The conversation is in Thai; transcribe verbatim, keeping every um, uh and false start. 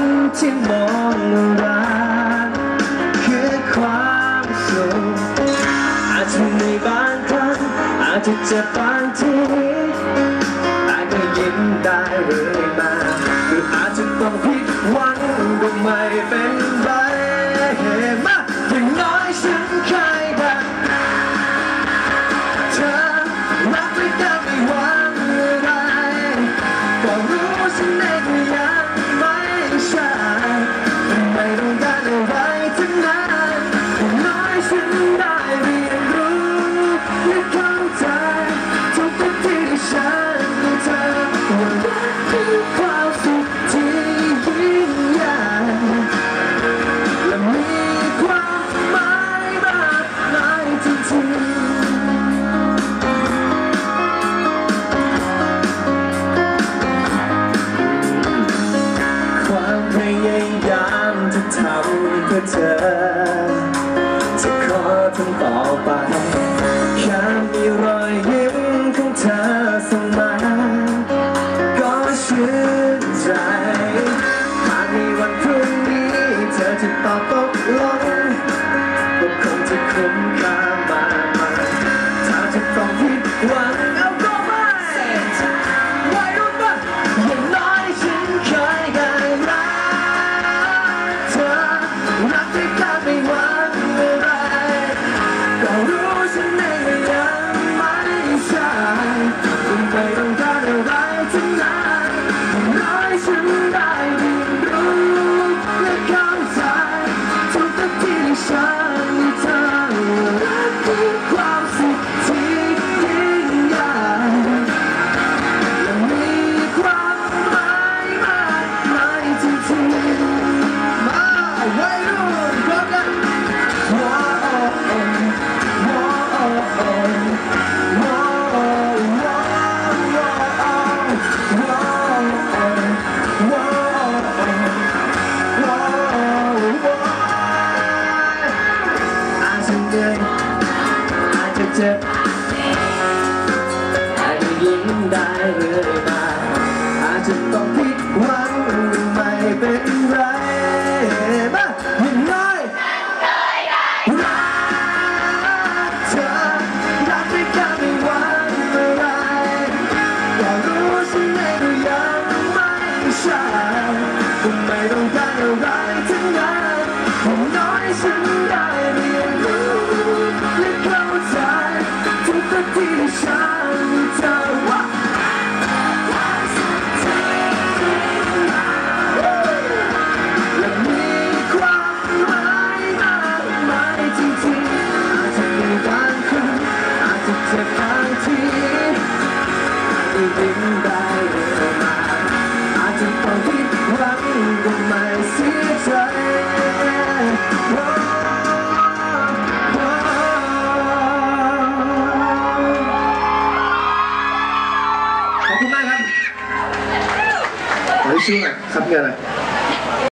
ที่มองรักคือความสุขอาจจะมีบางครั้งอาจจะเจ็บบางทีแต่ก็ยิ้มได้เรื่อยมาหรืออาจจะต้องผิดหวังก็ไม่เป็นไรมาอย่างน้อยฉันเคยรักเธอรักไม่ได้ไม่หวังอะไรก็รู้ฉันเองยังไม่ใช่ไม่ต้องการอะไรทั้งนั้นอย่างน้อยฉันได้เรียนรู้และเข้าใจทุกที่ที่ฉันมีเธอว่ารักคือความสุขที่ยิ่งใหญ่และมีความหมายมากมายจริงๆความพยายามจะทำเพื่อเธอจะขอทำต่อไปแค่มีรอยยิ้มของเธอส่งมาก็ชื่นใจหากในวันพรุ่งนี้เธอจะตอบตกลงก็คงจะคุ้มค่ามากมายถ้าจะต้องผิดหวังเอาก็ไม่ไว้รู้ป่ะอย่างน้อยฉันเคยได้รักเธอรักที่แค่ไม่หวังอะไรก็รู้ฉันเองยังไม่ใช่ไม่ต้องการอะไรทั้งนั้นอย่างน้อยฉันได้เรียนรู้และเข้าใจทุกที่ที่ฉันมีเธอรักคือความสุขที่ยิ่งใหญ่และมีความหมายมากมายจริงๆมาวัยรุ่นพร้อมกันว้าวว้าวว้าวว้าวว้าวอาจจะเหนื่อยอาจจะเจ็บแต่ก็ยิ้มได้เรื่อยมาอาจจะต้องผิดหวังไม่เป็นไรมาอย่างน้อยรักเธอรักไม่กล้าไม่หวังอะไรก็รู้ฉันเองยังไม่ใช่ก็ไม่ต้องการอะไรทั้งนั้นอย่างน้อยฉันได้เรียนรู้และเข้าใจทุกที่ที่ฉันมีเธอว่าและมีความหมายมากมายจริงๆอาจจะมีบางครั้งอาจจะเจ็บบางทีอาจจะยิ้มได้เรื่อยมาอาจจะต้องผิดหวังก็ไม่เสียใจขอบคุณมากครับขอให้ชื่อหน่อยครับเพื่อน